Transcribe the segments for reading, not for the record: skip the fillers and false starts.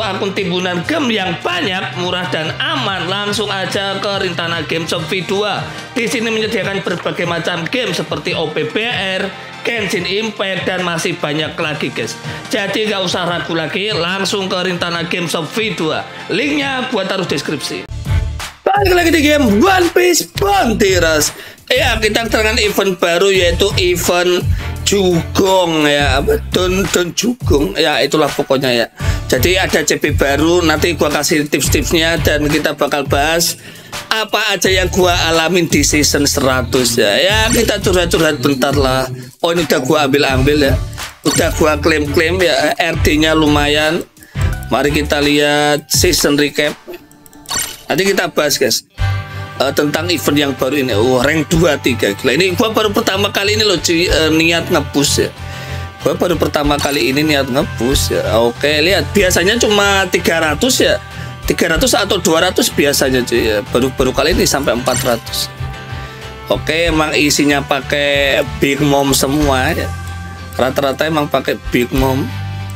akun timbunan game yang banyak, murah dan aman, langsung aja ke Rintana Game Shop V2. Di sini menyediakan berbagai macam game seperti OPBR, Genshin Impact, dan masih banyak lagi guys. Jadi gak usah ragu lagi, langsung ke Rintana Game Shop V2. Linknya gua taruh deskripsi. Balik lagi di game One Piece Bounty Rush. Ya, kita kedatangan event baru yaitu event Jugong ya, Don Jugong ya, itulah pokoknya ya. Jadi ada CP baru, nanti gua kasih tips-tipsnya dan kita bakal bahas apa aja yang gua alamin di season 100 ya. Ya kita curhat-curhat bentar lah. Oh ini udah gua ambil ya, udah gua klaim ya, RD-nya lumayan. Mari kita lihat season recap. Nanti kita bahas guys tentang event yang baru ini. Rank 23 gila. Ini gua baru pertama kali ini loh niat nge-push ya. Gua baru pertama kali ini niat nge-push ya. Oke, lihat biasanya cuma 300 ya. 300 atau 200 biasanya cuy ya. Baru kali ini sampai 400. Oke, emang isinya pakai Big Mom semua ya. Rata-rata emang pakai Big Mom.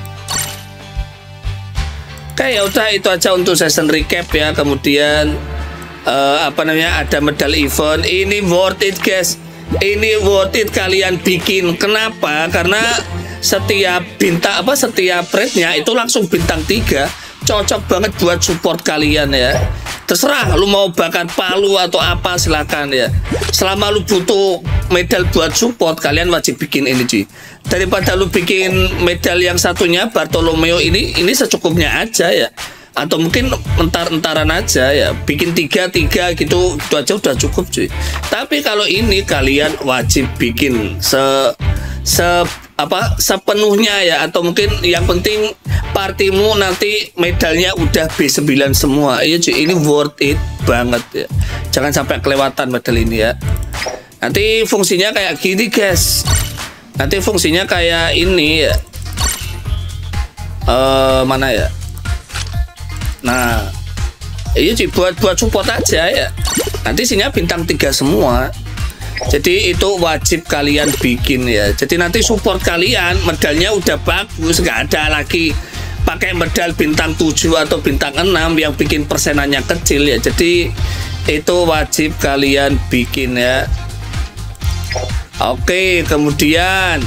Oke, ya udah itu aja untuk season recap ya. Kemudian apa namanya, ada medal event. Ini worth it guys, ini worth it kalian bikin. Kenapa? Karena setiap bintang setiap rate-nya itu langsung bintang 3. Cocok banget buat support kalian ya. Terserah lu mau bakar palu atau apa, silakan ya. Selama lu butuh medal buat support, kalian wajib bikin ini cuy. Daripada lu bikin medal yang satunya Bartolomeo ini secukupnya aja ya. Atau mungkin entar-entaran aja ya, bikin 3 gitu, itu aja udah cukup cuy. Tapi kalau ini kalian wajib bikin sepenuhnya ya, atau mungkin yang penting partimu nanti medalnya udah B9 semua. Iya cuy, ini worth it banget ya. Jangan sampai kelewatan medal ini ya. Nanti fungsinya kayak gini guys. Nanti fungsinya kayak ini ya. Mana ya? Nah, iya sih buat support aja ya. Nanti isinya bintang 3 semua. Jadi itu wajib kalian bikin ya. Jadi nanti support kalian medalnya udah bagus, nggak ada lagi pakai medal bintang 7 atau bintang 6 yang bikin persenannya kecil ya. Jadi itu wajib kalian bikin ya. Oke, kemudian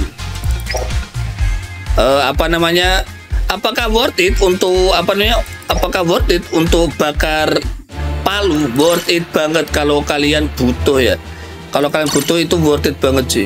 apakah worth it untuk apakah worth it untuk bakar palu? Worth it banget kalau kalian butuh ya. Kalau kalian butuh itu worth it banget sih.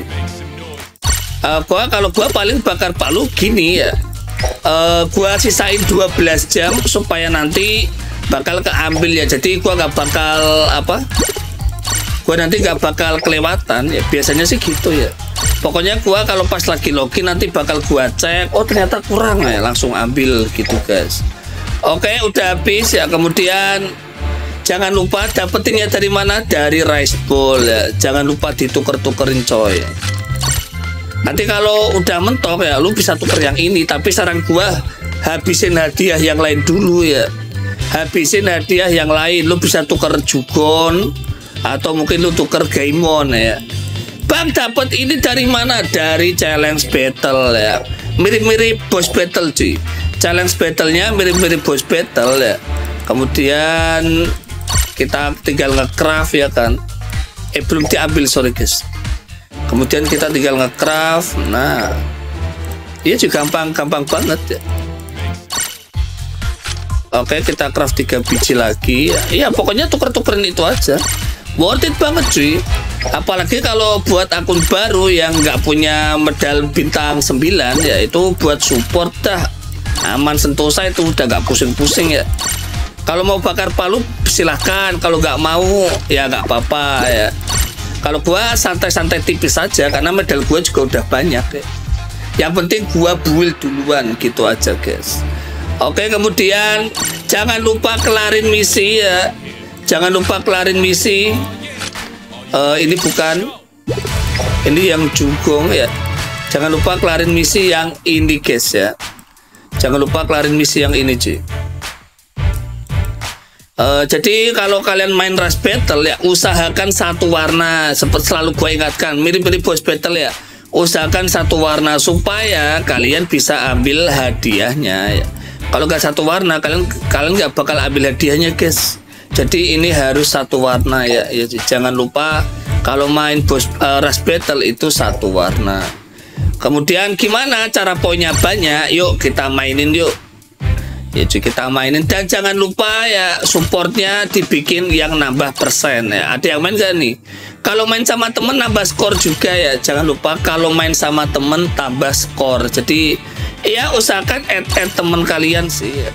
Kalau gua paling bakar palu gini ya. Gua sisain 12 jam supaya nanti bakal keambil ya. Jadi gua nggak bakal nanti nggak bakal kelewatan ya. Biasanya sih gitu ya. Pokoknya gua kalau pas lagi login nanti bakal gua cek, oh ternyata kurang ya, langsung ambil gitu guys. Oke, udah habis ya. Kemudian jangan lupa dapetinnya dari mana? Dari Rice Bowl ya. Jangan lupa dituker-tukerin coy. Nanti kalau udah mentok ya, lu bisa tuker yang ini. Tapi saran gua habisin hadiah yang lain dulu ya. Habisin hadiah yang lain. Lu bisa tuker Jugon atau mungkin lu tuker Gaimon ya. Bang, dapat ini dari mana? Dari challenge battle ya. Mirip-mirip boss battle cuy. Challenge battlenya mirip-mirip boss battle ya. Kemudian kita tinggal nge-craft ya kan. Belum diambil, sorry guys. Kemudian kita tinggal nge-craft. Nah, iya juga gampang banget ya. Oke, kita craft 3 biji lagi. Iya, pokoknya tuker-tukerin itu aja. Worth it banget cuy. Apalagi kalau buat akun baru yang nggak punya medal bintang 9 ya, itu buat support dah aman sentosa, itu udah nggak pusing-pusing ya. Kalau mau bakar palu silahkan, kalau nggak mau ya nggak apa-apa ya. Kalau gua santai-santai tipis aja karena medal gua juga udah banyak ya. Yang penting gua build duluan gitu aja guys. Oke, kemudian jangan lupa kelarin misi ya. Jangan lupa kelarin misi. Ini bukan, ini yang Jugong ya. Jangan lupa kelarin misi yang ini guys ya. Jangan lupa kelarin misi yang ini cuy. Jadi kalau kalian main Rush Battle ya, usahakan satu warna. Seperti selalu gue ingatkan, mirip-mirip boss battle ya. Usahakan satu warna supaya kalian bisa ambil hadiahnya ya. Kalau nggak satu warna, kalian nggak bakal ambil hadiahnya, guys. Jadi ini harus satu warna ya. Jangan lupa kalau main rush battle itu satu warna. Kemudian gimana cara poinnya banyak? Yuk kita mainin yuk. Ya kita mainin, dan jangan lupa ya supportnya dibikin yang nambah persen ya. Ada yang main gak nih? Kalau main sama temen nambah skor juga ya. Jangan lupa kalau main sama temen tambah skor. Jadi ya usahakan add temen kalian sih ya.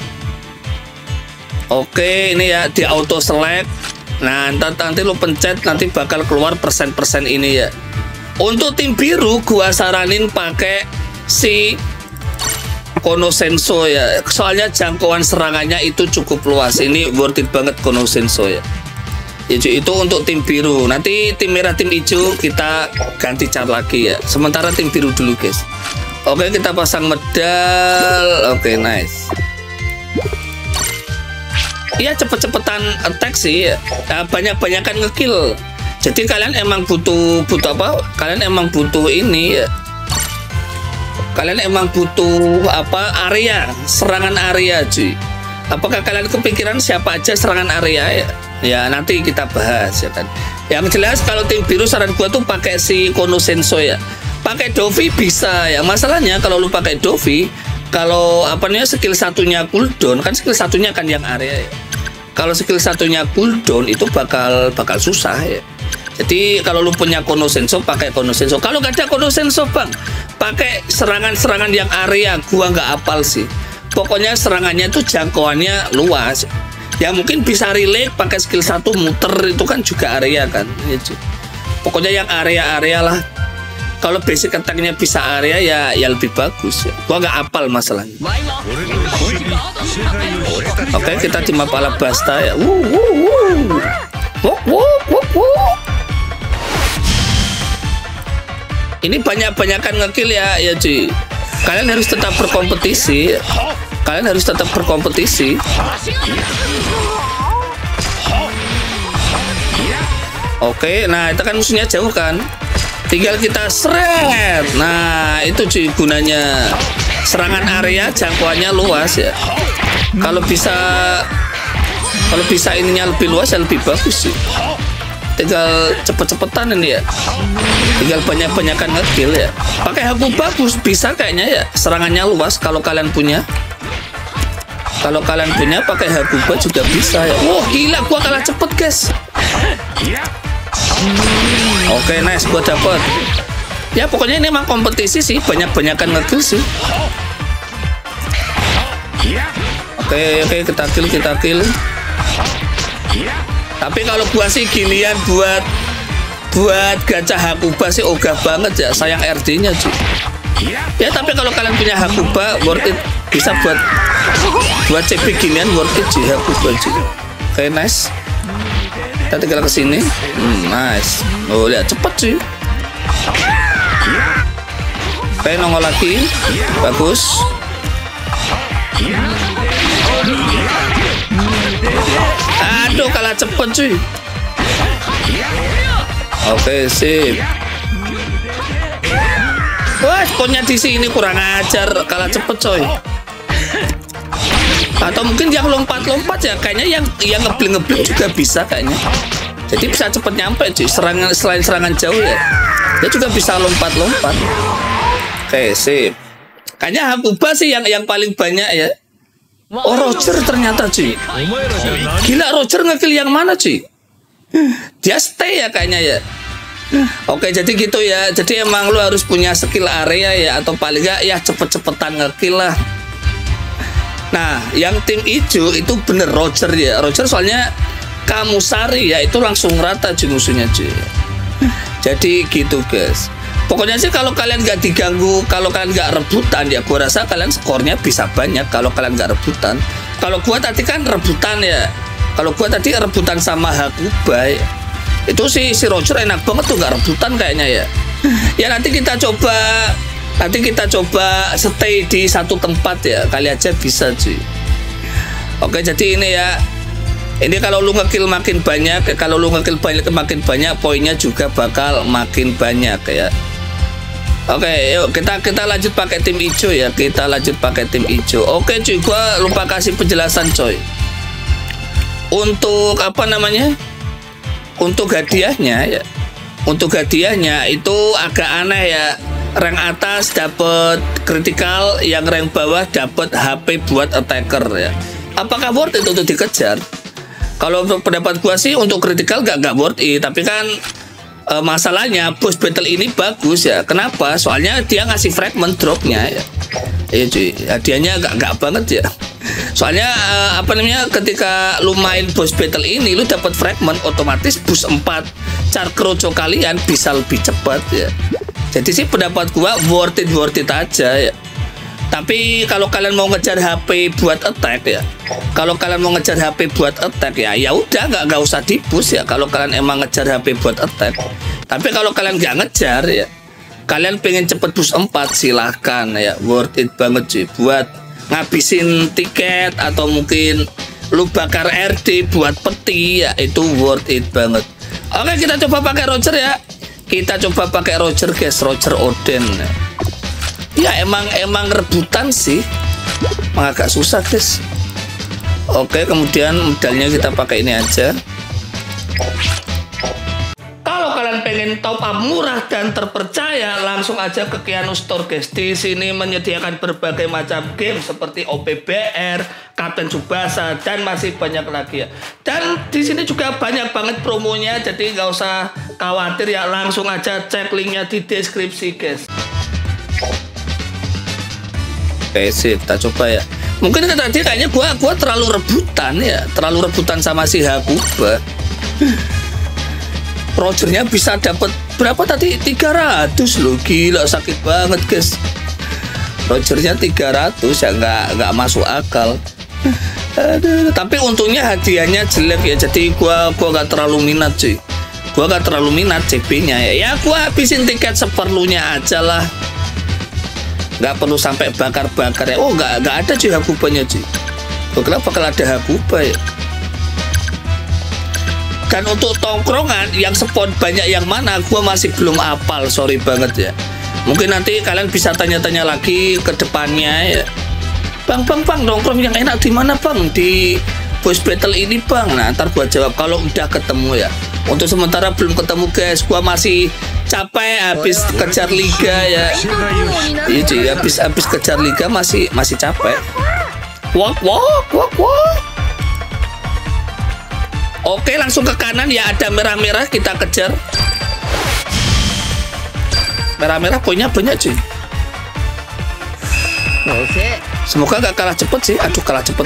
Oke, ini ya di auto select. Nah, nanti lu pencet, nanti bakal keluar persen-persen ini ya. Untuk tim biru gua saranin pakai si Konosenso ya. Soalnya jangkauan serangannya itu cukup luas. Ini worth it banget Konosenso ya. Itu untuk tim biru. Nanti tim merah, tim hijau kita ganti cat lagi ya. Sementara tim biru dulu, guys. Oke, kita pasang medal. Oke, nice. Iya, cepet-cepetan attack sih ya. Banyak-banyakan ngekill. Jadi kalian emang butuh apa? Kalian emang butuh ini ya. Kalian emang butuh apa? Area, serangan area cuy. Apakah kalian kepikiran siapa aja serangan area ya? Ya nanti kita bahas ya kan. Yang jelas kalau tim biru saran gua tuh pakai si Konosenso ya. Pakai Dovi bisa ya. Masalahnya kalau lu pakai Dovi, kalau apa namanya skill satunya cooldown, kan skill satunya kan yang area ya. Kalau skill satunya cooldown itu bakal susah ya. Jadi kalau lu punya Konosenso, pakai Konosenso. Kalau nggak ada Konosenso bang, pakai serangan-serangan yang area. Gua nggak apal sih. Pokoknya serangannya itu jangkauannya luas. Ya mungkin bisa relate pakai skill 1 muter itu kan juga area kan. Pokoknya yang area-area lah. Kalau basic attack-nya bisa area ya lebih bagus ya. Gua nggak apal masalahnya. Oke, kita di map Alabasta ya. Ini banyak-banyakan ngekill ya cuy. Kalian harus tetap berkompetisi. Kalian harus tetap berkompetisi. Oke, nah itu kan musuhnya jauh kan. Tinggal kita seret. Nah, itu cuy gunanya. Serangan area jangkauannya luas ya. Kalau bisa ininya lebih luas ya lebih bagus sih. Tinggal cepet-cepetan ini ya. Tinggal banyak-banyakan ngekill ya. Pakai Haku bagus bisa kayaknya ya. Serangannya luas kalau kalian punya. Kalau kalian punya pakai Hakuba juga bisa ya. Wah gila, gua kalah cepet guys. Oke, nice, gua dapet. Ya pokoknya ini emang kompetisi sih, banyak-banyakan ngekill sih. Oke, kita kill. Tapi kalau gua sih ginian buat gacha Hakuba sih ogah banget ya, sayang RD-nya cuy. Ya tapi kalau kalian punya Hakuba worth it, bisa buat CP ginian worth it sih Hakuba cuy. Oke, nice. Kita tinggal ke sini. Nice. Oh, lihat cepet sih. Oke, nongol lagi. Bagus. Aduh, kalah cepet cuy. Oke, sip. Wah, spawnnya di sini kurang ajar, kalah cepet coy. Atau mungkin yang lompat-lompat ya, kayaknya yang ngebling juga bisa kayaknya. Jadi bisa cepet nyampe cuy. Selain serangan jauh ya, dia juga bisa lompat-lompat. Oke, sip. Kayaknya Hakuba sih yang paling banyak ya. Oh, Roger ternyata cuy. Gila, Roger ngekill yang mana cuy? Dia stay ya kayaknya ya. Oke, jadi gitu ya. Jadi emang lu harus punya skill area ya, atau paling nggak ya cepet-cepetan ngekill lah. Nah, yang tim hijau itu bener Roger ya. Roger soalnya Kamusari ya, itu langsung rata cuy musuhnya cuy. Jadi gitu guys. Pokoknya sih kalau kalian nggak diganggu, kalau kalian nggak rebutan ya, gua rasa kalian skornya bisa banyak kalau kalian nggak rebutan. Kalau gua tadi kan rebutan ya. Kalau gua tadi rebutan sama Hakuba ya. Itu si Roger enak banget tuh, nggak rebutan kayaknya ya. Ya nanti kita coba stay di satu tempat ya, kali aja bisa cuy. Oke, jadi ini ya. Ini kalau lu ngekill makin banyak, kalau lu ngekill makin banyak, poinnya juga bakal makin banyak ya. Oke, yuk kita lanjut pakai tim hijau ya. Kita lanjut pakai tim hijau. Oke cuy, gua lupa kasih penjelasan coy. Untuk apa namanya? Untuk hadiahnya ya. Untuk hadiahnya itu agak aneh ya. Rank atas dapat kritikal, yang rank bawah dapat HP buat attacker ya. Apakah worth it untuk dikejar? Kalau pendapat gua sih untuk kritikal gak worth it, tapi kan masalahnya boss battle ini bagus ya. Kenapa? Soalnya dia ngasih fragment dropnya ya. Iya cuy, hadiahnya gak banget ya. Soalnya apa namanya, ketika lu main boss battle ini lu dapat fragment, otomatis boost 4 char kroco kalian bisa lebih cepat ya. Jadi sih pendapat gua worth it aja ya. Tapi kalau kalian mau ngejar HP buat attack ya, kalau kalian mau ngejar HP buat attack ya udah nggak usah di-push ya. Kalau kalian emang ngejar HP buat attack. Tapi kalau kalian nggak ngejar ya, kalian pengen cepet push 4 silahkan ya, worth it banget cuy. Buat ngabisin tiket atau mungkin lu bakar RD buat peti ya, itu worth it banget. Oke, kita coba pakai Roger ya. Kita coba pakai Roger guys, Roger Oden. Ya emang rebutan sih, emang agak susah guys. Oke, kemudian medalnya kita pakai ini aja. Kalau kalian pengen top up murah dan terpercaya, langsung aja ke Keanu Store guys. Di sini menyediakan berbagai macam game seperti OPBR, Kapten Tsubasa, dan masih banyak lagi ya. Dan di sini juga banyak banget promonya, jadi nggak usah khawatir ya. Langsung aja cek linknya di deskripsi guys. Oke sih, kita coba ya. Mungkin tadi kayaknya gua terlalu rebutan ya, terlalu rebutan sama si Hakuba. Rogernya bisa dapat berapa tadi? 300 loh, gila sakit banget guys. Rogernya 300 ya, nggak masuk akal. Aduh, tapi untungnya hadiahnya jelek ya, jadi gua nggak terlalu minat cuy. Gua nggak terlalu minat CP-nya ya. Ya gua habisin tiket seperlunya aja lah. Nggak perlu sampai bakar-bakar ya. Oh nggak ada cuy Hakubanya cuy. Kenapa kalau ada Hakuba ya? Dan untuk tongkrongan yang spawn banyak yang mana, gua masih belum apal, sorry banget ya. Mungkin nanti kalian bisa tanya-tanya lagi ke depannya ya. Bang, nongkrong yang enak di mana bang? Di boss battle ini bang. Nah ntar gua jawab kalau udah ketemu ya. Untuk sementara belum ketemu guys, gua masih capek habis kejar liga ya. Iya cuy, habis kejar liga masih capek. Walk. Oke, langsung ke kanan ya, ada merah-merah, kita kejar. Merah-merah poinnya banyak cuy. Semoga gak kalah cepet sih. Aduh, kalah cepet.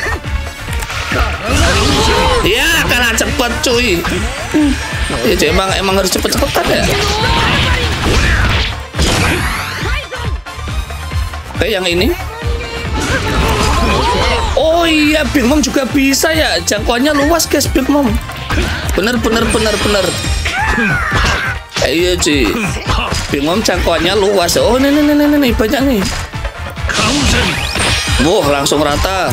Ya, kalah cepet cuy. Ya cuy, emang harus cepet-cepetan ya. Oke, yang ini. Oh iya, Big Mom juga bisa ya. Jangkauannya luas guys, Big Mom. Bener. Iya cuy, Big Mom jangkauannya luas. Oh nih banyak nih. Wah, langsung rata.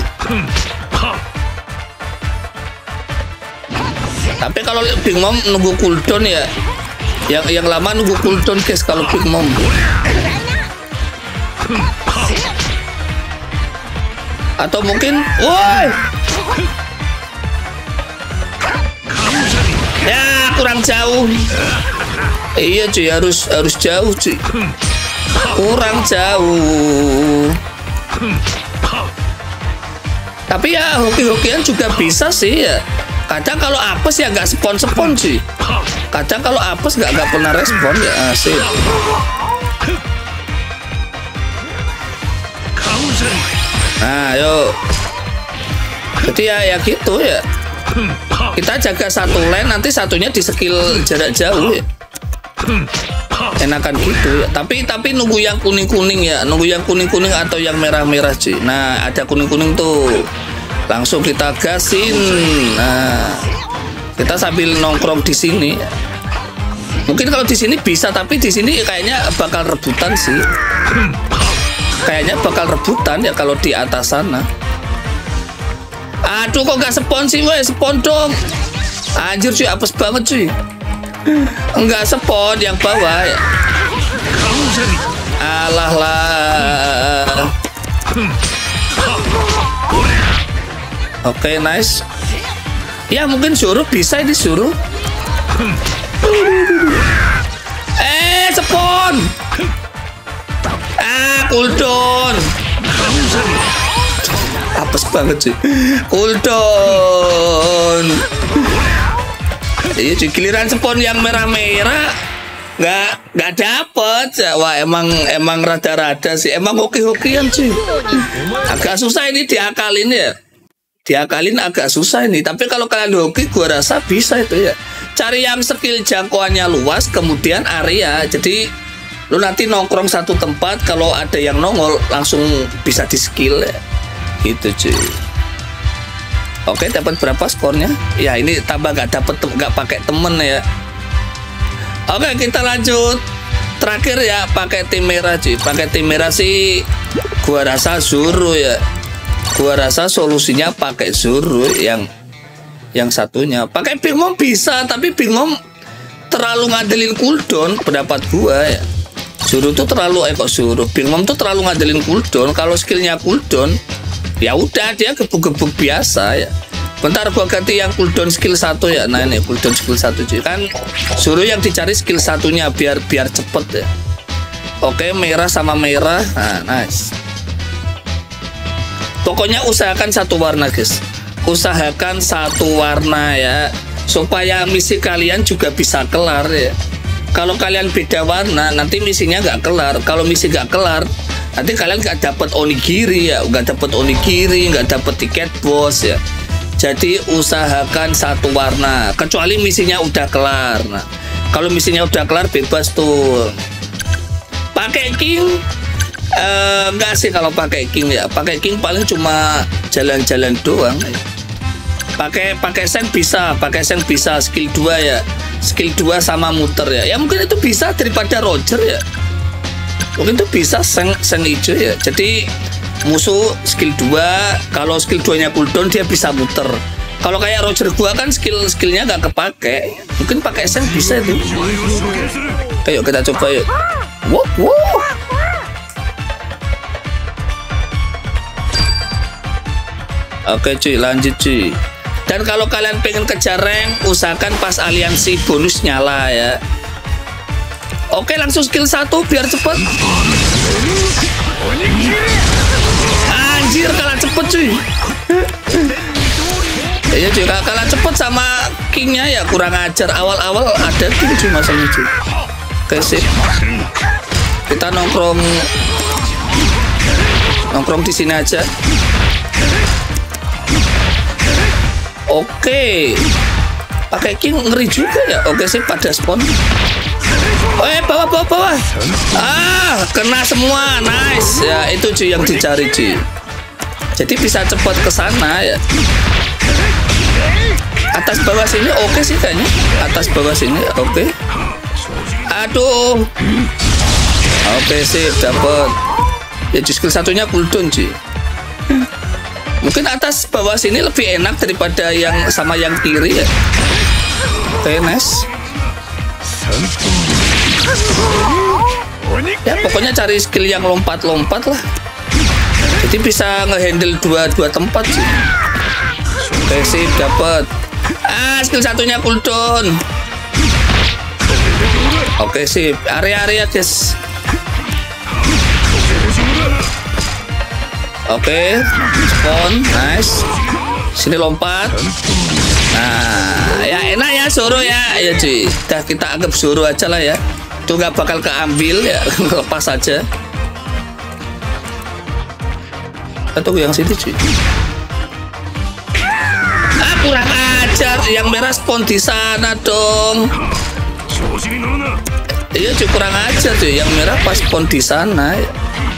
Tapi kalau Big Mom nunggu cooldown ya. Yang lama nunggu cooldown guys kalau Big Mom. Atau mungkin, woi, ya kurang jauh. Iya cuy, harus jauh cuy. Kurang jauh. Tapi ya hoki-hokian juga bisa sih ya. Kadang kalau apes ya nggak spon cuy. Kadang kalau apes nggak pernah respon ya, asik. Nah, yuk. Jadi ya gitu ya. Kita jaga satu lane, nanti satunya di skill jarak jauh ya. Enakan gitu ya. Tapi nunggu yang kuning-kuning ya. Nunggu yang kuning-kuning atau yang merah-merah sih. Nah, ada kuning-kuning tuh. Langsung kita gasin. Nah, kita sambil nongkrong di sini. Mungkin kalau di sini bisa, tapi di sini kayaknya bakal rebutan sih. Kayaknya bakal rebutan ya kalau di atas sana. Aduh, kok nggak spon sih, weh? Spon dong. Anjir cuy, apes banget cuy. Enggak spon yang bawah ya. Alah lah. Oke, nice. Ya mungkin suruh bisa ini suruh. Spon. Cooldown. Apes banget sih. Cooldown. Iya, giliran spon yang merah-merah nggak dapet. Wah, emang rada-rada sih. Emang hoki-hokian sih. Agak susah ini diakalin ya. Diakalin agak susah ini. Tapi kalau kalian hoki, gua rasa bisa itu ya. Cari yang skill jangkauannya luas, kemudian area. Jadi lu nanti nongkrong satu tempat, kalau ada yang nongol langsung bisa di skill ya. Gitu cuy. Oke, dapat berapa skornya? Ya ini tambah nggak pakai temen ya. Oke, kita lanjut. Terakhir ya, pakai tim merah cuy. Pakai tim merah sih gua rasa Zoro ya. Gua rasa solusinya pakai Zoro yang satunya. Pakai Big Mom bisa, tapi Big Mom terlalu ngandelin cooldown pendapat gua ya. Zoro tuh terlalu Big Mom tuh terlalu ngandelin cooldown. Kalau skillnya cooldown, ya udah dia gebuk-gebuk biasa ya. Bentar gua ganti yang cooldown skill 1 ya. Nah ini cooldown skill 1 cuy. Kan Zoro yang dicari skill satunya biar cepet ya. Oke, merah sama merah. Nah, nice. Pokoknya usahakan satu warna guys. Usahakan satu warna ya, supaya misi kalian juga bisa kelar ya. Kalau kalian beda warna, nanti misinya nggak kelar. Kalau misi nggak kelar, nanti kalian nggak dapat onigiri ya, nggak dapat tiket bos ya. Jadi usahakan satu warna, kecuali misinya udah kelar. Nah, kalau misinya udah kelar bebas tuh. Pakai King, enggak sih kalau pakai King ya. Pakai King paling cuma jalan-jalan doang. Pakai Seng bisa, skill 2 ya. Skill 2 sama muter ya. Ya mungkin itu bisa daripada Roger ya. Mungkin itu bisa Seng hijau ya. Jadi musuh skill 2, kalau skill 2-nya cooldown dia bisa muter. Kalau kayak Roger gua kan skillnya nggak kepake. Mungkin pakai Seng bisa itu. Ayo kita coba yuk. Wow. Oke cuy, lanjut cuy. Dan kalau kalian pengen kejar rank, usahakan pas aliansi bonus nyala ya. Oke, langsung skill 1 biar cepet. Anjir, kalah cepet cuy. Iya cuy, kalah cepet sama Kingnya ya, kurang ajar. Awal-awal ada King cuy masalahnya cuy. Oke sip. Kita nongkrong di sini aja. Oke, pakai King ngeri juga ya. Oke sih, pada spawn. Bawah. Kena semua, nice ya. Itu cuy yang dicari cuy. Jadi bisa cepat ke sana ya. Atas bawah sini oke sih kayaknya. Atas bawah sini oke. Aduh. Oke sih, dapat. Ya skill satunya cooldown cuy. Mungkin atas bawah sini lebih enak daripada yang sama yang kiri ya. Oke, nice. Ya pokoknya cari skill yang lompat-lompat lah. Jadi bisa ngehandle dua tempat sih. Oke sip, dapat. Skill satunya cooldown. Oke sip, area guys. Oke, spawn, nice. Sini lompat. Nah, ya enak ya Zoro ya. Ya cuy, kita anggap Zoro aja lah ya. Itu nggak bakal keambil ya, lepas aja. Atau yang sini cuy. Kurang ajar, yang merah spawn di sana dong. Iya cuy, kurang ajar cuy, yang merah pas spawn di sana ya.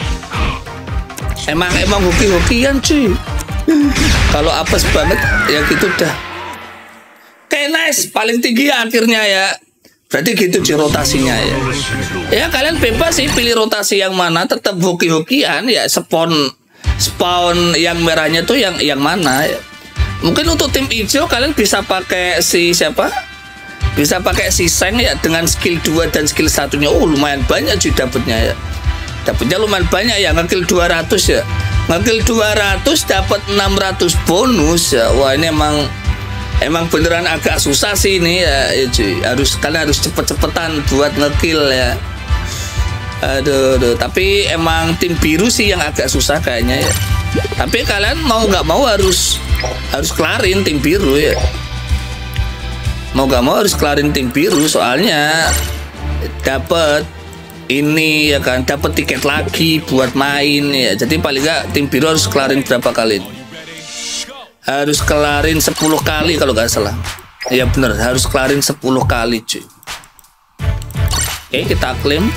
Emang hoki-hokian cuy. Kalau apes banget ya gitu dah. Oke, nice, paling tinggi akhirnya ya. Berarti gitu cuy rotasinya ya. Ya kalian bebas sih pilih rotasi yang mana, tetap hoki-hokian ya. Spawn yang merahnya tuh yang mana ya. Mungkin untuk tim hijau kalian bisa pakai si siapa? Bisa pakai si Seng ya dengan skill 2 dan skill 1-nya. Lumayan banyak cuy dapetnya ya. dapatnya lumayan banyak ya, ngekill 200 ya. Ngekill 200 dapat 600 bonus ya. Wah, ini emang beneran agak susah sih ini ya, cuy. Kalian harus cepet-cepetan buat ngekill ya. Aduh, tapi emang tim biru sih yang agak susah kayaknya ya. Tapi kalian mau nggak mau harus kelarin tim biru ya. Mau nggak mau harus kelarin tim biru, soalnya dapat ini ya kan, dapat tiket lagi buat main ya. Jadi paling nggak tim biru harus kelarin berapa kali? Harus kelarin 10 kali kalau nggak salah. Ya bener, harus kelarin 10 kali cuy. Oke, kita klaim.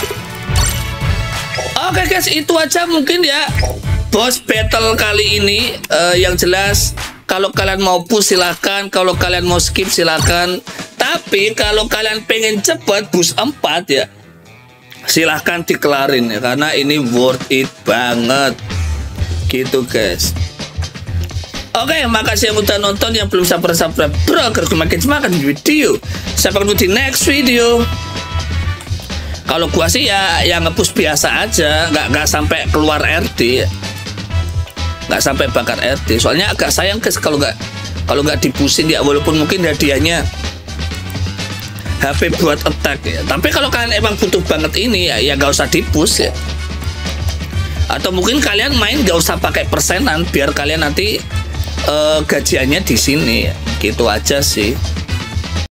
Oke guys, itu aja mungkin ya boss battle kali ini. Yang jelas kalau kalian mau push silahkan, kalau kalian mau skip silahkan. Tapi kalau kalian pengen cepet boost 4 ya, silahkan dikelarin ya, karena ini worth it banget gitu guys. Oke, makasih yang udah nonton, yang belum subscribe bro, agar makin semangat di video. Sampai ketemu di next video. Kalau gua sih ya nge-push biasa aja, nggak sampai keluar RD, nggak sampai bakar RD. Soalnya agak sayang guys kalau nggak dipusin ya, walaupun mungkin hadiahnya HP buat attack ya. Tapi kalau kalian emang butuh banget ini ya nggak usah dipush ya. Atau mungkin kalian main nggak usah pakai persenan, biar kalian nanti gajiannya di sini ya. Gitu aja sih.